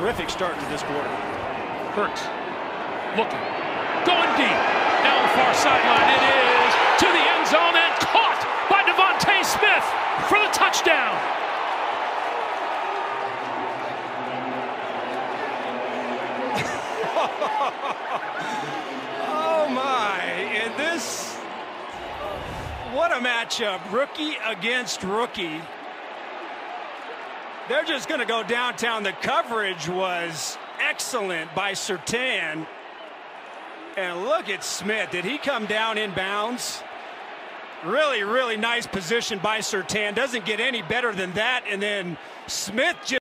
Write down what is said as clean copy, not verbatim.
terrific start to this quarter. Hurts looking, going deep. Now the far sideline. It is to the end zone and caught by Devonta Smith for the touchdown. Oh my, and this, what a matchup, rookie against rookie. They're just going to go downtown. The coverage was excellent by Surtain. And look at Smith. Did he come down in bounds? Really, really nice position by Surtain. Doesn't get any better than that. And then Smith just